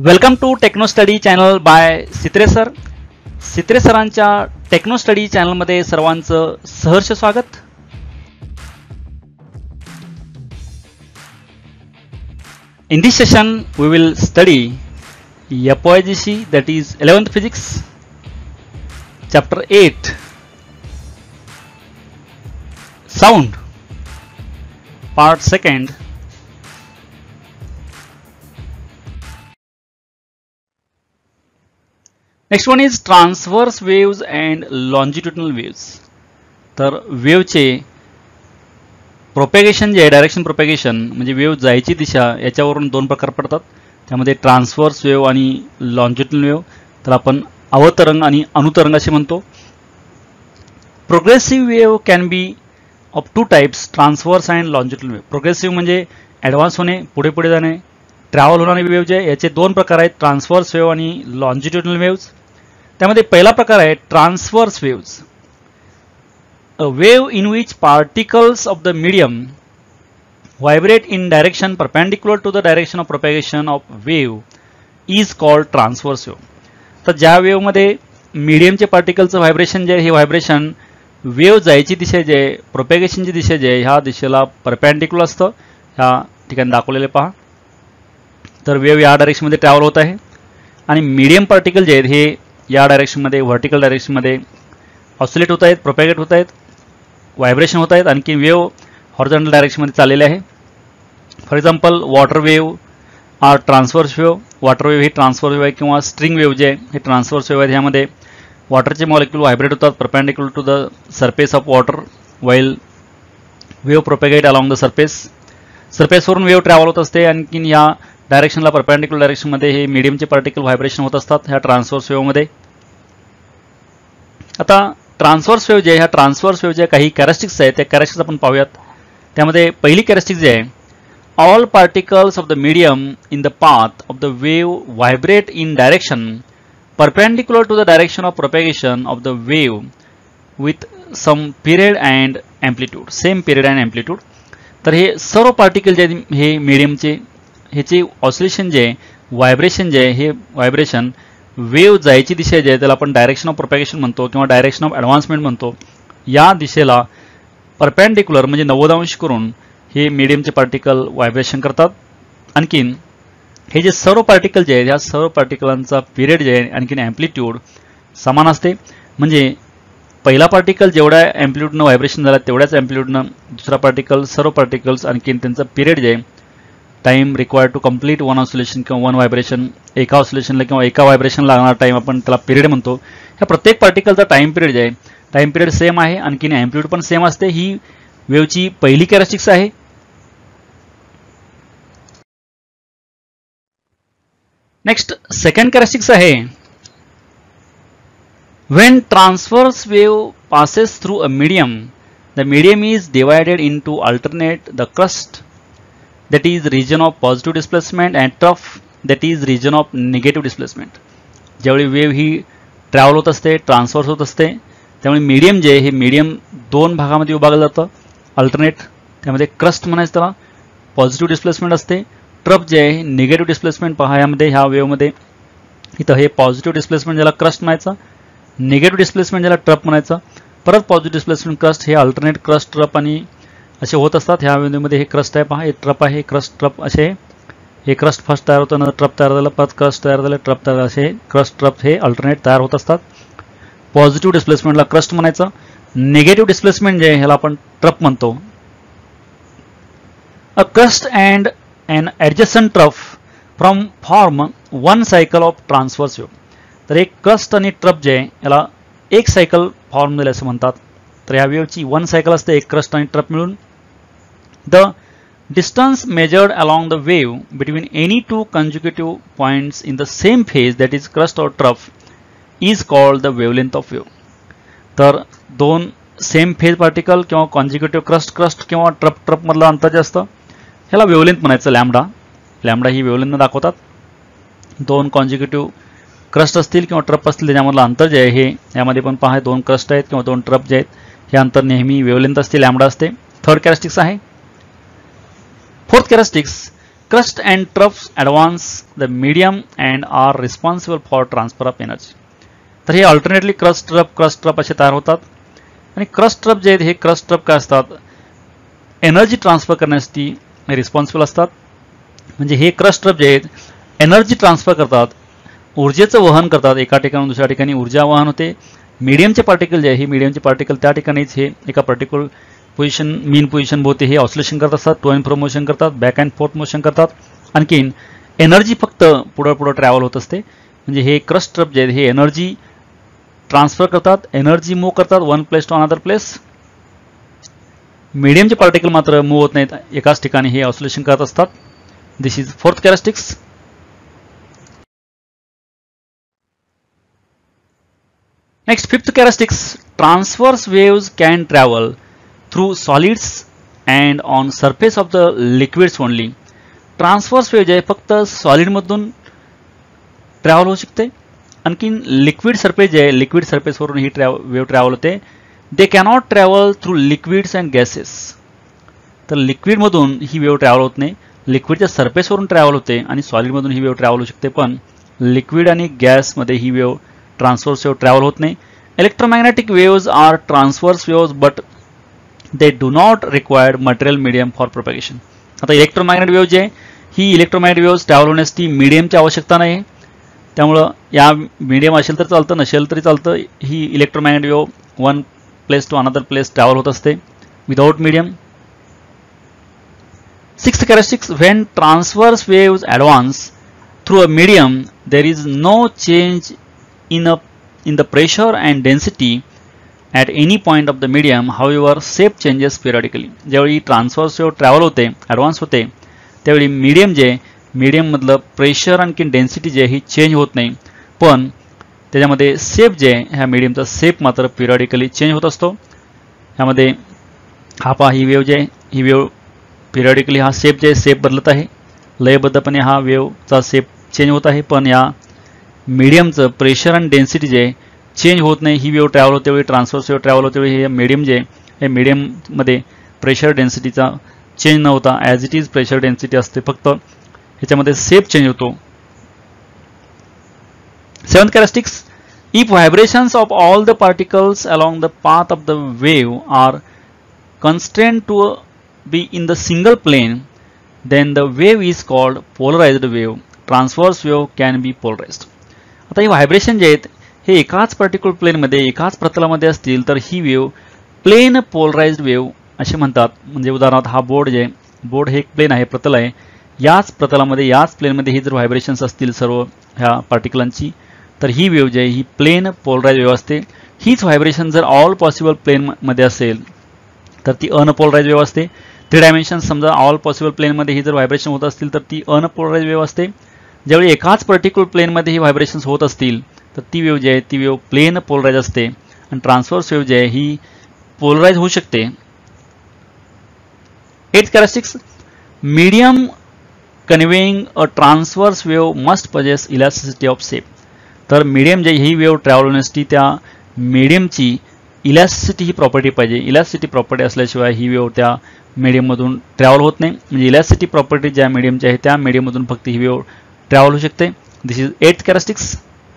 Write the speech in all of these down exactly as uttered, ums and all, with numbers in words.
Welcome to Techno Study channel by Sitre sir. Sitre सरांच्या Techno study चॅनलमध्ये सर्वांचं सहर्ष स्वागत. In this session we will study F Y G C, that is eleventh physics, chapter eight, sound, part second. Next one is transverse waves and longitudinal waves. तर वेव्हचे propagation जे आहे, direction propagation म्हणजे wave जायची दिशा, याच्यावरून दोन प्रकार पडतात. त्यामध्ये ट्रान्सवर्स वेव्ह आणि लॉन्जिट्युडनल वेव्ह. तर आपण अवतरंग आणि अनुतरंग असे म्हणतो. Progressive wave can be of two types, transverse and longitudinal wave. Progressive म्हणजे ॲडव्हान्स होणे, पुढे पुढे जाणे, ट्रॅव्हल होणारे वेव्ह जे याचे दोन प्रकार आहेत, ट्रान्सवर्स वेव्ह आणि लॉन्जिट्युडनल वेव्हज. त्यामध्ये पहिला प्रकार आहे transverse waves. A wave in which particles of the medium vibrate in direction perpendicular to the direction of propagation of wave is called transverse wave. तर ज्या वेव्हमध्ये मीडियमचे पार्टिकलचं व्हायब्रेशन जे आहे, हे व्हायब्रेशन वेव्ह जायची दिशा जे आहे, प्रोपेगेशनची दिशा जे आहे, ह्या दिशेला परपेंडिक्युलर असतं. ह्या ठिकाणी दाखवलेले पहा. तर वेव्ह या डायरेक्शनमध्ये ट्रॅव्हल होत आहे आणि मीडियम पार्टिकल जे आहेत हे या डायरेक्शनमध्ये, व्हर्टिकल डायरेक्शनमध्ये ऑसिलेट होत आहेत, प्रोपेगेट होत आहेत, व्हायब्रेशन होत आहेत. आणखी वेव्ह हॉरिझॉन्टल डायरेक्शनमध्ये चाललेले आहे. For example water wave are transverse wave. Water wave ही ट्रान्सवर्स वेव्ह आहे, किंवा स्ट्रिंग वेव्ह जे आहे हे ट्रान्सवर्स वेव्ह आहे. ह्यामध्ये वॉटरचे मॉलिक्यूल व्हायब्रेट होतात perpendicular to the surface of water while wave propagate along the surface. सरफेसवरून वेव्ह ट्रॅव्हल होत असते. आणखीन या डायरेक्शनला परपेंडिक्युलर डायरेक्शनमध्ये हे मीडियमचे पार्टिकल व्हायब्रेशन होत असतात ह्या ट्रान्सवर्स वेव्हमध्ये. आता ट्रान्सवर्स वेव्ह जे आहे, ह्या ट्रान्सवर्स वेव्ह जे काही कॅरेक्टरिस्टिक्स आहेत त्या कॅरेक्टरिस्टिक्स आपण पाहूयात. त्यामध्ये पहिली कॅरेक्टरिस्टिक जे आहे, all particles of the medium in the path of the wave vibrate in direction perpendicular to the direction of propagation of the wave with some period and amplitude. Same period and amplitude. तर हे सर्व particle जे आहेत हे मीडियमचे, ह्याचे oscillation जे आहे, vibration जे आहे, हे व्हायब्रेशन वेव्ह जायची दिशा जे आहे त्याला आपण डायरेक्शन ऑफ प्रोपेगेशन म्हणतो किंवा डायरेक्शन ऑफ ॲडव्हान्समेंट म्हणतो. या दिशेला परपेंडिक्युलर म्हणजे नव्वद अंश करून हे मीडियमचे पार्टिकल व्हायब्रेशन करतात. आणखीन हे जे सर्व पार्टिकल जे आहेत, ह्या सर्व पार्टिकलांचा पिरियड जे आहे आणखीन ॲम्प्लिट्यूड समान असते. म्हणजे पहिला पार्टिकल जेवढ्या ॲम्प्लिट्यूडनं व्हायब्रेशन झाला तेवढ्याच ॲम्प्लिट्यूडनं दुसरा पार्टिकल, सर्व पार्टिकल्स आणखीन त्यांचा पिरियड जे आहे, time required to complete one oscillation किंवा वन व्हायब्रेशन, एका ऑसिलेशनला किंवा एका व्हायब्रेशन लागणारा टाइम आपण त्याला पिरियड म्हणतो. ह्या प्रत्येक पार्टिकलचा टाइम पिरियड जे आहे, टाइम पिरियड सेम आहे, आणखीन एम्प्लिट्यूड पण सेम असते. ही वेव्हची पहिली कॅरेक्टरिस्टिक्स आहे. नेक्स्ट सेकंड कॅरेक्टरिस्टिक्स आहे, when transverse wave passes through a medium, the medium is divided into alternate the crust, that is region of positive displacement, and trough, that is region of negative displacement. ज्यावेळी wave ही travel होत असते, transfers होत असते, त्यामुळे medium जे आहे हे मीडियम दोन भागामध्ये विभागलं जातं. अल्टरनेट, त्यामध्ये क्रस्ट म्हणायचं त्याला, पॉझिटिव्ह डिस्प्लेसमेंट असते. ट्रफ जे आहे निगेटिव्ह डिस्प्लेसमेंट. पहा यामध्ये ह्या वेव्हमध्ये इथं हे पॉझिटिव्ह डिस्प्लेसमेंट ज्याला क्रस्ट म्हणायचं, निगेटिव्ह डिस्प्लेसमेंट ज्याला ट्रफ म्हणायचं, परत पॉझिटिव्ह डिस्प्लेसमेंट क्रस्ट. हे अल्टरनेट क्रस्ट, ट्रफ आणि असे होत असतात. ह्या वेव्हमध्ये हे क्रस्ट आहे पहा, हे ट्रप आहे, क्रस्ट ट्रप असे. हे क्रस्ट फर्स्ट तयार होतं, नंतर ट्रप तयार झालं, परत क्रस्ट तयार झालं, ट्रप तयार, असे क्रस्ट ट्रप हे अल्टरनेट तयार होत असतात. पॉझिटिव्ह डिस्प्लेसमेंटला क्रस्ट म्हणायचं, निगेटिव्ह डिस्प्लेसमेंट जे ह्याला आपण ट्रप म्हणतो. A crust and and adjacent trough from form one cycle of transverse wave. तर एक क्रस्ट आणि ट्रप जे आहे याला एक सायकल फॉर्म दिले असं म्हणतात. तर ह्या वेव्हची वन सायकल असते, एक क्रस्ट आणि ट्रप मिळून. The distance measured along the wave between any two consecutive points in the same phase, that is crust or trough, is called the wavelength of wave. तर दोन सेम फेज पार्टिकल किंवा consecutive crust crust किंवा trough trough मधलं अंतर जे असतं ह्याला wavelength म्हणायचं. लॅम्बडा लॅम्बडा ही वेवलेंथ दाखवतात. दोन कॉन्जिक्युटिव्ह क्रस्ट असतील किंवा ट्रप असतील त्याच्यामधलं अंतर जे आहे हे यामध्ये पण पहा, दोन क्रस्ट आहेत किंवा दोन ट्रप जे आहेत हे अंतर नेहमी वेवलेंथ असते, लॅम्बडा असते. थर्ड कॅरेक्टरिस्टिक्स आहे. Fourth characteristics, crust and troughs advance the medium and are responsible for transfer of energy. तर हे alternately crust trough crust trough असे तयार होतात. आणि क्रस्ट ट्रफ जे आहेत हे क्रस्ट ट्रफ काय असतात, एनर्जी ट्रान्सफर करण्यासाठी रिस्पॉन्सिबल असतात. म्हणजे हे क्रस्ट ट्रफ जे आहेत एनर्जी ट्रान्सफर करतात, ऊर्जेचं वहन करतात, एका ठिकाणून दुसऱ्या ठिकाणी ऊर्जा वहन होते. मीडियमचे पार्टिकल जे आहे हे मीडियमचे पार्टिकल त्या ठिकाणीच हे एका पर्टिक्युलर पोझिशन मीन पोझिशन भोवती हे ऑसिलेशन करत असतात, टू अँड फ्रो मोशन करतात, बॅक अँड फोर्थ मोशन करतात. आणखीन एनर्जी फक्त पुढं पुढं ट्रॅव्हल होत असते. म्हणजे हे क्रस्ट ट्रफ जे आहेत हे एनर्जी ट्रान्सफर करतात, एनर्जी मूव्ह करतात one place to another place. मीडियमचे पार्टिकल मात्र मूव्ह होत नाहीत, एकाच ठिकाणी हे ऑसिलेशन करत असतात. This is fourth characteristics. Next, fifth characteristics, transverse waves can travel through solids and on surface of the liquids only. Transverse wave जे फक्त सॉलिड मधून ट्रॅव्हल होऊ शकते. आणखीन लिक्विड सरफेस जे आहे लिक्विड सरफेस वरून ही वेव्ह ट्रॅव्हल होते. They cannot travel through liquids and gases. तर लिक्विड मधून ही वेव्ह ट्रॅव्हल होत नाही, लिक्विडच्या सरफेसवरून ट्रॅव्हल होते आणि सॉलिड मधून ही वेव्ह ट्रॅव्हल होऊ शकते. पण लिक्विड आणि गॅस मध्ये ही वेव्ह ट्रान्सवर्स वेव्ह ट्रॅव्हल होत नाही. Electromagnetic waves are transverse waves but they do not required material medium for propagation. आता इलेक्ट्रोमॅग्नेटिक वेव्ह जे ही इलेक्ट्रोमॅग्नेटिक वेव्स ट्रॅव्हल होण्यासाठी मीडियमची आवश्यकता नाही. त्यामुळं या मीडियम असेल तर चालतं, नसेल तरी चालतं. ही electromagnetic wave one place to another place travel होत असते without medium. Sixth characteristics, when transverse waves advance through a medium there is no change in a in the pressure and density at any point of the medium, however shape changes periodically. ज्यावेळी transverse wave travel होते advance होते त्यावेळी medium जे medium मधलं pressure आणखी density जे ही change होत नाही, पण त्याच्यामध्ये शेप जे ह्या मीडियमचा शेप मात्र पिरियडिकली चेंज होत असतो. ह्यामध्ये हा पहा ही वेव्ह जे ही वेव्ह पिरियडिकली हा शेप जे शेप बदलत आहे, लयबद्धपणे हा वेव्हचा शेप चेंज होत आहे. पण या मीडियमचं प्रेशर आणि डेन्सिटी जे चेंज होत नाही. ही वेव्ह ट्रॅव्हल होते वेळी ट्रान्सवर्स वेव्ह ट्रॅव्हल होते वेळी हे मीडियम जे हे मीडियममध्ये प्रेशर डेन्सिटीचा चेंज न होता as it is pressure density असते, फक्त ह्याच्यामध्ये शेप चेंज होतो. Seventh characteristics, if vibrations of all the particles along the path of the wave are constrained to be in the single plane then the wave is called polarized wave. Transverse wave can be polarized. आता ही vibration जे आहेत हे एकाच particular प्लेनमध्ये एकाच प्रतलामध्ये असतील तर ही वेव्ह प्लेन पोलराइज्ड वेव्ह असे म्हणतात. म्हणजे उदाहरणार्थ हा बोर्ड जे बोर्ड हे एक प्लेन आहे, प्रतल आहे, याच प्रतलामध्ये याच प्लेनमध्ये ही जर व्हायब्रेशन्स असतील सर्व ह्या पार्टिकलांची तर ही वेव्ह जी आहे ही प्लेन पोलराइज्ड वेव्ह असते. हीच व्हायब्रेशन जर ऑल पॉसिबल प्लेनमध्ये असेल तर ती अनपोलराइज्ड वेव्ह असते. थ्री डायमेन्शन समजा ऑल पॉसिबल प्लेनमध्ये ही जर व्हायब्रेशन होत असतील तर ती अनपोलराइज्ड वेव्ह असते. ज्यावेळी एकाच पर्टिक्युलर प्लेनमध्ये ही व्हायब्रेशन्स होत असतील तर ती वेव्ह जी आहे ती वेव्ह प्लेन पोलराइज असते आणि ट्रान्सवर्स वेव्ह जी आहे ही पोलराइज होऊ शकते. Eight characteristics, medium conveying a transverse wave must possess elasticity of shape. तर मीडियम जे ही वेव्ह ट्रॅव्हल होण्यासाठी त्या मीडियमची इलॅस्टिसिटी ही प्रॉपर्टी पाहिजे. इलॅस्टिसिटी प्रॉपर्टी असल्याशिवाय ही वेव्ह त्या मीडियममधून ट्रॅव्हल होत नाही. म्हणजे इलॅस्टिसिटी प्रॉपर्टी ज्या मीडियमची आहे त्या मीडियममधून फक्त ही वेव्ह ट्रॅव्हल होऊ शकते. This is eight characteristics.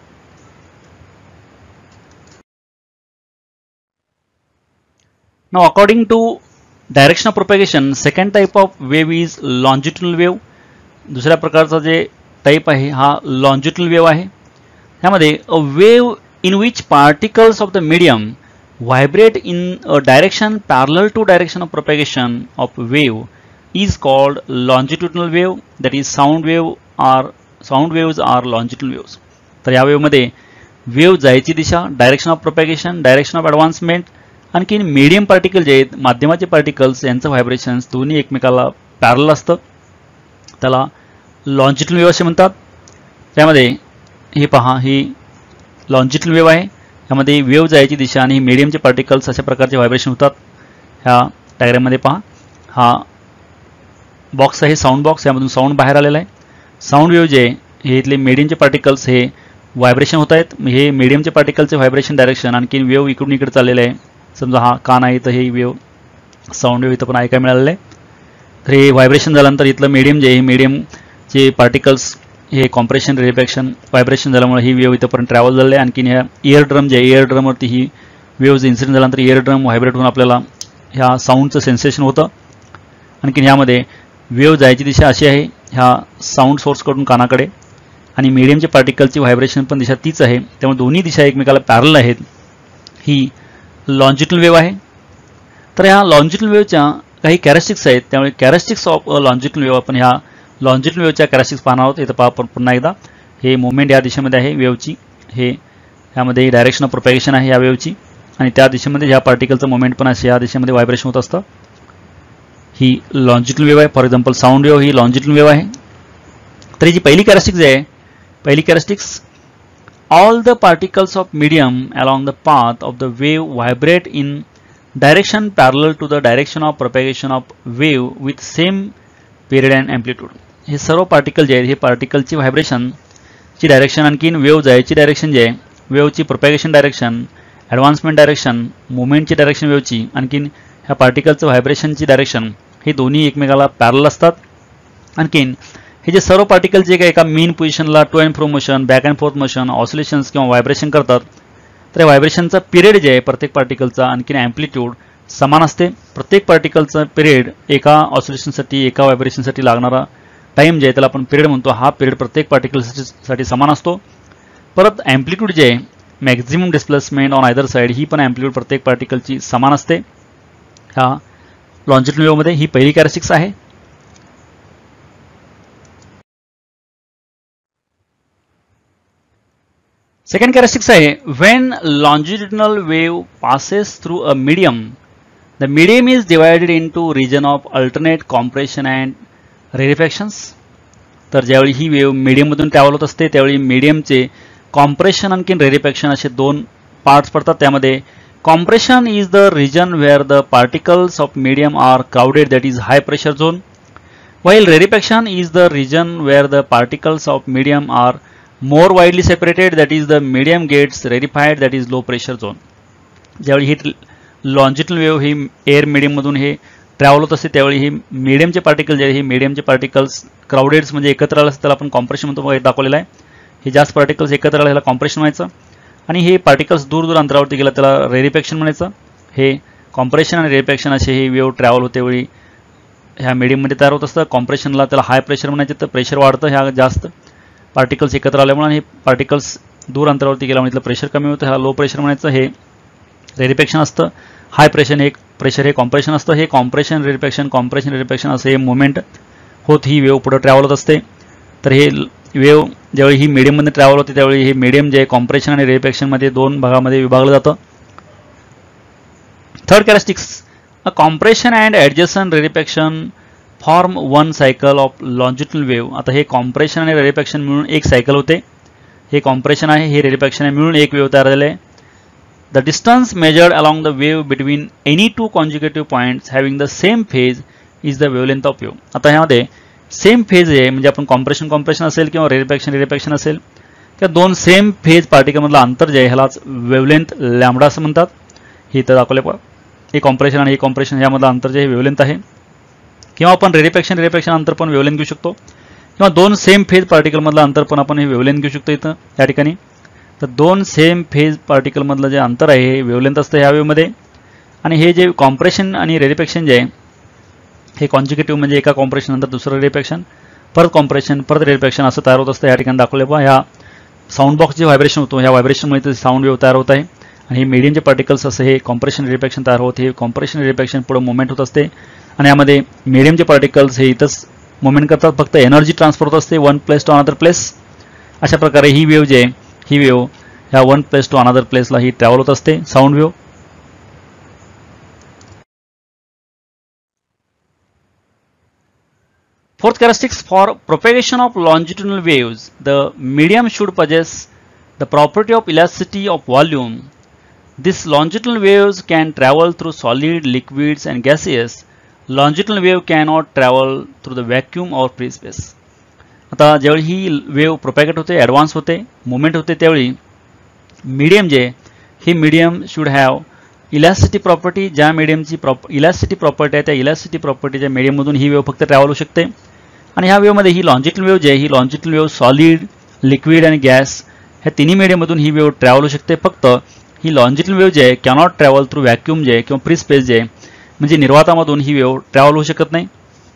Now according to direction of propagation second type of wave is longitudinal wave. दुसऱ्या प्रकारचा जे टाइप आहे हा लॉन्जिट्युडनल वेव्ह आहे. ह्यामध्ये a wave in which particles of the medium vibrate in a direction parallel to direction of propagation of wave is called longitudinal wave. That is sound wave or sound waves are longitudinal waves. तर या wave मध्ये wave जायची दिशा, direction of propagation, direction of advancement, आणखी medium particle जे आहेत माध्यमाचे particles यांचं व्हायब्रेशन्स दोन्ही एकमेकाला पॅरल असतं, त्याला लॉन्जिट्युडनल वेव्ह असे म्हणतात. त्यामध्ये हे पहा ही लॉन्जिट्युडनल वेव्ह आहे. यामध्ये वेव्ह जायची दिशा आणि मीडियमचे पार्टिकल्स अशा प्रकारचे व्हायब्रेशन होतात. ह्या डायग्राममध्ये पहा हा बॉक्स आहे साऊंड बॉक्स, यामधून साऊंड बाहेर आलेला आहे. साऊंड वेव्ह जे हे इथले मीडियमचे पार्टिकल्स हे व्हायब्रेशन होत आहेत. हे मीडियमचे पार्टिकलचे व्हायब्रेशन डायरेक्शन आणखी वेव्ह इकडून इकडे चाललेलं आहे. समजा हा कान आहे तर हे वेव्ह साऊंड वेव्ह इथं पण ऐकायला मिळालेलं आहे. तर हे व्हायब्रेशन झाल्यानंतर इथलं मीडियम जे आहे मीडियमचे पार्टिकल्स हे कॉम्प्रेशन रिफ्लेक्शन व्हायब्रेशन झाल्यामुळे ही वेव्ह इथंपर्यंत ट्रॅव्हल झाले. आणखीन ह्या इयर ड्रम जे आहे इयर ड्रमवरती ही वेव्ज इन्सिडेंट झाल्यानंतर इयर ड्रम व्हायब्रेट होऊन आपल्याला ह्या साऊंडचं सेन्सेशन होतं. आणखीन ह्यामध्ये वेव्ह जायची दिशा अशी आहे ह्या साऊंड सोर्सकडून कानाकडे आणि मीडियमच्या पार्टिकलची व्हायब्रेशन पण दिशा तीच आहे. त्यामुळे दोन्ही दिशा एकमेकाला पॅरल आहेत. ही लॉन्जिट्युडनल वेव्ह आहे. तर ह्या लॉन्जिट्युडनल वेव्हच्या काही कॅरेक्टरिस्टिक्स आहेत. त्यामुळे कॅरेक्टरिस्टिक्स ऑफ लॉन्जिट्युडनल वेव्ह आपण ह्या लॉन्जिट्युडनल वेव्हच्या कॅरेक्टरिस्टिक्स पाहणार आहोत. इथं पहा पुन्हा एकदा हे मुवमेंट या दिशेमध्ये आहे वेव्हची. हे ह्यामध्ये डायरेक्शन ऑफ प्रोपॅगेशन आहे या वेव्हची आणि त्या दिशेमध्ये ह्या पार्टिकलचं मुवमेंट पण असे या दिशेमध्ये व्हायब्रेशन होत असतं. ही लॉन्जिट्युडनल वेव्ह आहे. फॉर एक्झाम्पल साऊंड वेव्ह ही लॉन्जिट्युडनल वेव्ह आहे. तर जी पहिली कॅरेक्टरिस्टिक्स आहे पहिली characteristics all the particles of medium along the path of the wave vibrate in direction parallel to the direction of propagation of wave with same period and amplitude. हे सर्व particle जे आहेत हे पार्टिकलची व्हायब्रेशनची डायरेक्शन आणखीन वेव्ह जायची direction जे आहे वेव्हची प्रोपॅगेशन डायरेक्शन ॲडव्हान्समेंट डायरेक्शन मुवमेंटची डायरेक्शन वेव्हची आणखीन ह्या पार्टिकलचं व्हायब्रेशनची डायरेक्शन हे दोन्ही एकमेकाला पॅरल असतात. आणखीन हे जे सर्व पार्टिकल जे काही एका मेन पोझिशनला to and fro motion back and forth motion oscillations किंवा व्हायब्रेशन करतात तर या व्हायब्रेशनचा पिरियड जे आहे प्रत्येक पार्टिकलचा आणखीन ॲम्प्लिट्यूड समान असते. प्रत्येक पार्टिकलचा पिरियड एका ऑसिलेशनसाठी एका व्हायब्रेशनसाठी लागणारा टाईम जे आहे त्याला आपण पिरियड म्हणतो. हा पिरियड प्रत्येक पार्टिकलसाठी समान असतो. परत ॲम्प्लिट्यूड जे आहे maximum displacement on either side ही पण ॲम्प्लिट्यूड प्रत्येक पार्टिकलची समान असते. ह्या लॉन्जिट्युडनल वेव्हमध्ये ही पहिली कॅरेक्टरिस्टिक्स आहे. Second characteristic आहे when longitudinal wave passes through a medium, the medium is divided into region of alternate compression and rarefactions. तर ज्यावेळी ही वेव्ह मीडियममधून ट्रॅव्हल होत असते त्यावेळी मीडियमचे कॉम्प्रेशन आणखी रेरिफॅक्शन असे दोन पार्ट्स पडतात. त्यामध्ये compression is the region where the particles of medium are crowded that is high pressure zone, while rarefaction is the region where the particles of medium are more widely separated that is the medium gets rarefied that is low pressure zone. ज्यावेळी ही longitudinal wave ही air मीडियममधून हे travel होत असते त्यावेळी ही मीडियमचे particle जे हे मीडियमचे पार्टिकल्स क्राउडेड्स म्हणजे एकत्र आले असते त्याला आपण कॉम्प्रेशन म्हणतो. हे दाखवलेलं आहे. हे जास्त पार्टिकल्स एकत्र आले ह्याला कॉम्प्रेशन म्हणायचं आणि हे पार्टिकल्स दूर दूर अंतरावरती गेला त्याला रेरिफॅक्शन म्हणायचं. हे कॉम्प्रेशन आणि रेरिफॅक्शन असे ही वेव्ह ट्रॅव्हल होते वेळी ह्या मीडियममध्ये तयार होत असतं. कॉम्प्रेशनला त्याला हाय प्रेशर म्हणायचं तर प्रेशर वाढतं ह्या जास्त पार्टिकल्स एकत्र आल्यामुळे आणि हे पार्टिकल्स दूर अंतरावरती गेल्यामुळे इथलं प्रेशर कमी होतं ह्या लो प्रेशर म्हणायचं. हे रेरिफॅक्शन असतं. हाय प्रेशर हे प्रेशर हे कॉम्प्रेशन असतं. हे कॉम्प्रेशन रेरिफॅक्शन कॉम्प्रेशन रेरिफॅक्शन असं हे मुवमेंट होत ही वेव्ह पुढे ट्रॅव्हल होत असते. तर हे वेव्ह ज्यावेळी ही मीडियममध्ये ट्रॅव्हल होते त्यावेळी हे मीडियम जे कॉम्प्रेशन आणि रेरिफॅक्शनमध्ये दोन भागामध्ये विभागलं जातं. Third characteristics a compression and adjacent rarefaction form one cycle of longitudinal wave. आता हे कॉम्प्रेशन आणि रेरिफॅक्शन मिळून एक सायकल होते. हे कॉम्प्रेशन आहे हे रेरिफॅक्शन आहे मिळून एक वेव्ह तयार झाले. The distance measured along the wave between any two consecutive points having the same phase is the wavelength of wave. आता ह्यामध्ये सेम फेज आहे म्हणजे आपण कॉम्प्रेशन कॉम्प्रेशन असेल किंवा रेरिफॅक्शन रेरिफॅक्शन असेल त्या दोन सेम फेज पार्टिकलमधलं अंतर जे आहे ह्यालाच वेव्हलेंथ लॅम्बडा असं म्हणतात. हे इथं दाखवले पहा. हे कॉम्प्रेशन आणि हे कॉम्प्रेशन यामधलं अंतर जे वेव्हलेंथ आहे किंवा आपण रेरिफॅक्शन रेरिफॅक्शन अंतर पण वेव्हलेंथ घेऊ शकतो किंवा दोन सेम फेज पार्टिकलमधलं अंतर पण आपण हे वेव्हलेंथ घेऊ शकतो इथं या ठिकाणी. तर दोन सेम फेज पार्टिकलमधलं जे अंतर आहे हे वेव्हलेंथ असतं ह्या वेव्हमध्ये आणि हे जे कॉम्प्रेशन आणि रेरिफॅक्शन जे आहे हे कॉन्जिक्युटिव्ह म्हणजे एका कॉम्प्रेशन नंतर दुसरं रेरिफॅक्शन परत कॉम्प्रेशन परत रेरिफॅक्शन असं तयार होत असतं. या ठिकाणी दाखवले पहा ह्या साऊंड बॉक्स जे व्हायब्रेशन होतो ह्या व्हायब्रेशनमुळे साऊंड वेव्ह तयार होत आहे आणि हे मीडियमचे पार्टिकल्स असं हे कॉम्प्रेशन रेरिफॅक्शन तयार होत हे कॉम्प्रेशन रेरिफॅक्शन पुढे मुवमेंट होत असते आणि यामध्ये मीडियमचे पार्टिकल्स हे इथंच मुवमेंट करतात फक्त एनर्जी ट्रान्सफर होत असते one place to another place. अशा प्रकारे ही वेव्ह जे ही वेव्ह ह्या वन प्लेस टू अनदर प्लेसला ही ट्रॅव्हल होत असते sound wave. Fourth characteristics for propagation of longitudinal waves, the medium should possess the property of elasticity of volume. These longitudinal waves can travel through solid, liquids and gaseous. Longitudinal wave cannot travel through the vacuum or free space. आता ज्यावेळी ही wave propagate होते advance होते movement होते त्यावेळी medium जे हे medium should have elasticity property, ज्या मीडियमची प्रॉप इलॅस्टिसिटी प्रॉपर्टी आहे त्या इलॅस्टिसिटी प्रॉपर्टीच्या मीडियममधून ही वेव्ह फक्त ट्रॅव्हल होऊ शकते. आणि ह्या वेव्हमध्ये ही लॉन्जिट्युडनल वेव्ह जी आहे ही लॉन्जिट्युडनल वेव्ह सॉलिड, लिक्विड आणि गॅस ह्या तिन्ही मीडियममधून ही वेव्ह ट्रॅव्हल होऊ शकते. फक्त ही लॉन्जिट्युडनल वेव्ह जी आहे कॅनॉट ट्रॅव्हल थ्रू व्हॅक्यूम जे आहे किंवा फ्री स्पेस जे आहे म्हणजे निर्वातामधून ही वेव्ह ट्रॅव्हल होऊ शकत नाही.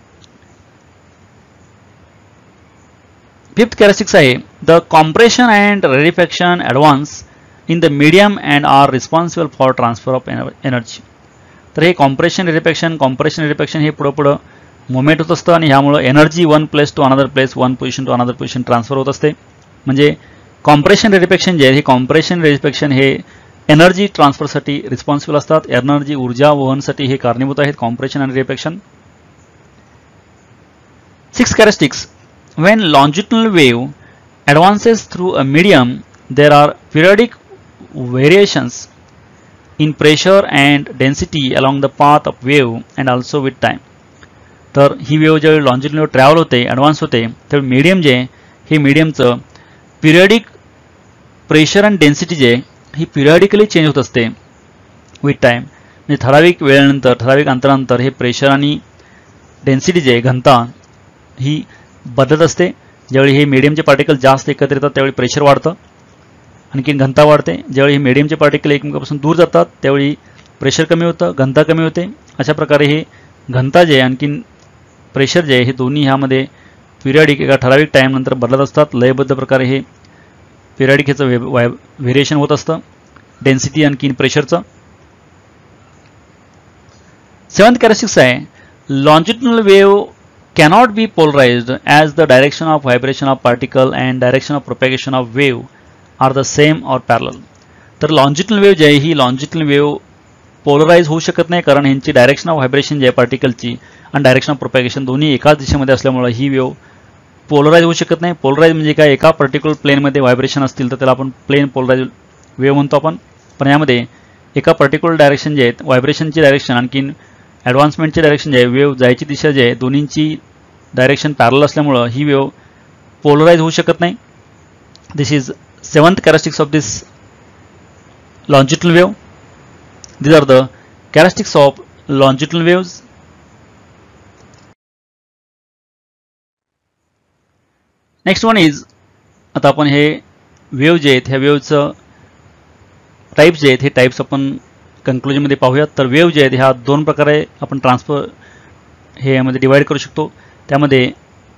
फिफ्थ कॅरेक्टरिस्टिक्स आहे the compression and rarefaction advance in the medium and are responsible for transfer of energy. तर हे कॉम्प्रेशन रेरिफॅक्शन कॉम्प्रेशन रेरिफॅक्शन हे पुढं पुढं मुवमेंट होत असतं आणि ह्यामुळं energy one place to another place one position to another position transfer होत असते. म्हणजे कॉम्प्रेशन रेरिफॅक्शन जे आहे हे कॉम्प्रेशन रेरिफॅक्शन हे एनर्जी ट्रान्सफरसाठी रिस्पॉन्सिबल असतात. एनर्जी ऊर्जा वहनसाठी हे कारणीभूत आहेत कॉम्प्रेशन आणि rarefaction. Six characteristics when longitudinal wave advances through a medium there are periodic variations in pressure and density along the path of wave and also with time. तर ही wave ज्यावेळी longitudinal wave travel होते advance होते त्यावेळी medium जे हे मीडियमचं periodic pressure आणि डेन्सिटी जे ही पिरियडिकली चेंज होत असते विथ टाईम. म्हणजे ठराविक वेळेनंतर ठराविक अंतरानंतर हे प्रेशर आणि डेन्सिटी जे घनता ही बदलत असते. ज्यावेळी हे मीडियमचे पार्टिकल जास्त एकत्र येतात त्यावेळी प्रेशर वाढतं, आणखी घनता वाढते. ज्यावेळी हे मीडियमचे पार्टिकल एकमेकांपासून दूर जातात त्यावेळी प्रेशर कमी होतं, घनता कमी होते. अशा प्रकारे हे घनता जे आणखीन प्रेशर जे हे दोन्ही ह्यामध्ये पिरियडिक एका ठराविक टाईम नंतर बदलत असतात. लयबद्ध प्रकारे हे पिरियडिक ह्याचं वे व्हेरिएशन होत असतं डेन्सिटी आणखीन प्रेशरचं. सेवन्थ कॅरेक्टरिस्टिक्स आहे longitudinal wave cannot be polarized as the direction of vibration of particle and direction of propagation of wave are the same or parallel. तर लॉन्जिट्युडनल वेव्ह जी आहे ही लॉन्जिट्युडनल वेव्ह पोलराइज होऊ शकत नाही कारण ह्यांची डायरेक्शन ऑफ व्हायब्रेशन जी आहे पार्टिकलची आणि डायरेक्शन ऑफ प्रोपॅगेशन दोन्ही एकाच दिशेमध्ये असल्यामुळे ही वेव्ह पोलराइज होऊ शकत नाही. पोलराइज म्हणजे काय, एका पर्टिक्युलर प्लेनमध्ये व्हायब्रेशन असतील तर त्याला आपण प्लेन पोलराइज वेव्ह म्हणतो आपण. पण यामध्ये एका पर्टिक्युलर डायरेक्शन जे आहेत व्हायब्रेशनची डायरेक्शन आणखीन ॲडव्हान्समेंटची डायरेक्शन जे आहे वेव्ह जायची दिशा जे आहे दोन्हींची डायरेक्शन पॅरल असल्यामुळं ही वेव्ह पोलराइज होऊ शकत नाही. This is seventh characteristics of this longitudinal wave. these are the characteristics of longitudinal waves. Next one is आता आपण हे वेव्ह जे आहेत ह्या वेव्हचं टाईप्स जे आहेत हे टाईप्स आपण कन्क्लुजनमध्ये पाहूयात. तर वेव्ह जे आहेत ह्या दोन प्रकारे आपण ट्रान्सफर हे यामध्ये डिवाइड करू शकतो. त्यामध्ये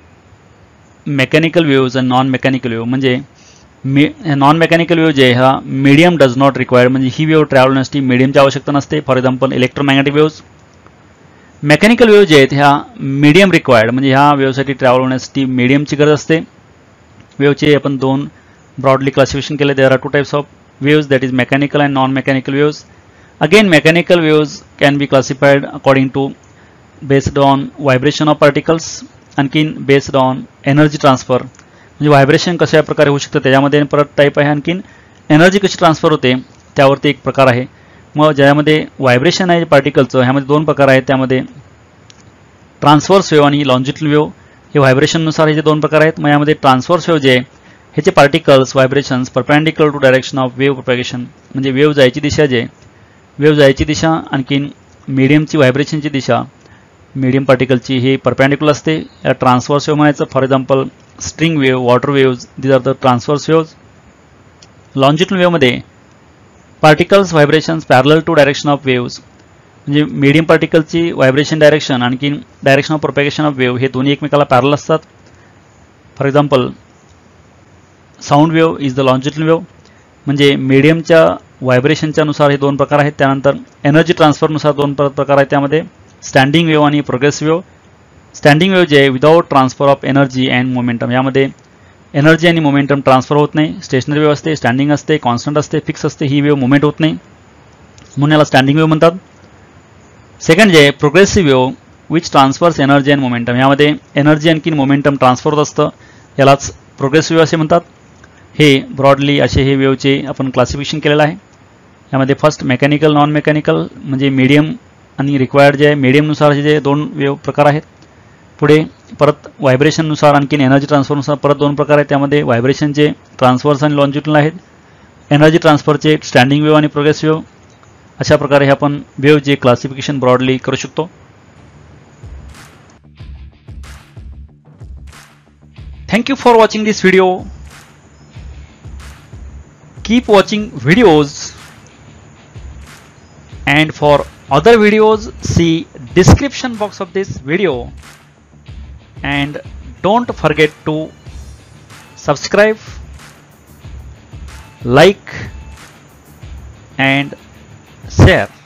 मेकॅनिकल वेव्हज आणि नॉन मेकॅनिकल वेव्ह. म्हणजे मे नॉन मेकॅनिकल वेव्ह जे ह्या मीडियम डज नॉट रिक्वायर, म्हणजे ही वेव्ह ट्रॅव्हल होण्यासाठी मीडियमची आवश्यकता नसते. For example electromagnetic waves. Mechanical wave जे आहेत ह्या मीडियम रिक्वायर्ड, म्हणजे ह्या वेव्हसाठी ट्रॅव्हल होण्यासाठी मीडियमची गरज असते. वेव्हचे आपण दोन ब्रॉडली क्लासिफिकेशन केले. There are two types of waves, that is mechanical and non mechanical waves. Again mechanical waves can be classified according to based on vibration of particles, आणखीन बेस्ड ऑन एनर्जी ट्रान्सफर, म्हणजे vibration कशा प्रकारे होऊ शकतं त्याच्यामध्ये परत type आहे. आणखीन एनर्जी कशी ट्रान्सफर होते त्यावरती एक प्रकार आहे. मग ज्यामध्ये व्हायब्रेशन आहे पार्टिकलचं ह्यामध्ये दोन प्रकार आहेत. त्यामध्ये ट्रान्सफर्स वेव्ह आणि लॉन्जिट्युडनल वेव्ह हे व्हायब्रेशननुसार हे जे दोन प्रकार आहेत. मग यामध्ये ट्रान्सफर्स वेव्ह जे आहे ह्याचे particles vibrations perpendicular to direction of wave propagation, म्हणजे वेव्ह जायची दिशा जे वेव्ह जायची दिशा आणखीन मीडियमची व्हायब्रेशनची दिशा मीडियम पार्टिकलची हे परपेंडिक्युलर असते. या ट्रान्सफर्स वेव्ह म्हणायचं. For example string wave, water waves, these are the transfers waves. Longitudinal वेव्हमध्ये particles vibrations parallel to direction of waves, म्हणजे मीडियम पार्टिकलची व्हायब्रेशन डायरेक्शन आणखीन direction of propagation of wave हे दोन्ही एकमेकाला पॅरलल असतात. For example sound wave is the longitudinal wave, म्हणजे मीडियमच्या व्हायब्रेशनच्या नुसार हे दोन प्रकार आहेत. त्यानंतर एनर्जी ट्रान्सफरनुसार दोन प्रकार आहेत. त्यामध्ये स्टँडिंग वेव्ह आणि प्रोग्रेसिव्ह वेव्ह. स्टँडिंग वेव्ह जे आहे without transfer of energy and momentum, यामध्ये एनर्जी आणि मोमेंटम ट्रान्सफर होत नाही. स्टेशनरी वेव्ह असते, स्टँडिंग असते, कॉन्स्टंट असते, फिक्स असते. ही वेव्ह मुवमेंट होत नाही म्हणून याला स्टँडिंग वेव्ह म्हणतात. सेकंड जे आहे progressive wave which transfers energy and momentum, यामध्ये एनर्जी आणखी मोमेंटम ट्रान्सफर होत असतं. यालाच प्रोग्रेसिव्ह वेव्ह असे म्हणतात. हे ब्रॉडली असे हे वेव्हचे आपण क्लासिफिकेशन केलेलं आहे. यामध्ये फर्स्ट मेकॅनिकल, नॉन मेकॅनिकल, म्हणजे मीडियम आणि रिक्वायर्ड जे आहे मीडियमनुसार जे दोन वेव्ह प्रकार आहेत. पुढे परत व्हायब्रेशननुसार आणखीन एनर्जी ट्रान्सफरनुसार परत दोन प्रकार आहेत. त्यामध्ये व्हायब्रेशनचे ट्रान्सफर्स आणि लॉन्जिट्युडनल आहेत. एनर्जी ट्रान्सफरचे स्टँडिंग वेव्ह आणि प्रोग्रेसिव्ह वेव्ह. अशा प्रकारे हे आपण वेव्हचे क्लासिफिकेशन ब्रॉडली करू शकतो. Thank you for watching this video. Keep watching videos, and for other videos see description box of this video, and don't forget to subscribe, like and share.